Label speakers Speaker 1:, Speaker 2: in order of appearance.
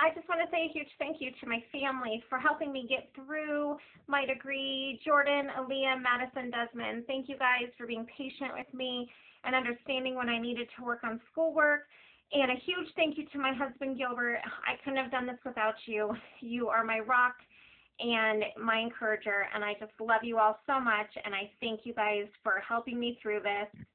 Speaker 1: I just want to say a huge thank you to my family for helping me get through my degree. Jordan, Aaliyah, Madison, Desmond, thank you guys for being patient with me and understanding when I needed to work on schoolwork. And a huge thank you to my husband, Gilbert. I couldn't have done this without you. You are my rock and my encourager, and I just love you all so much, and I thank you guys for helping me through this.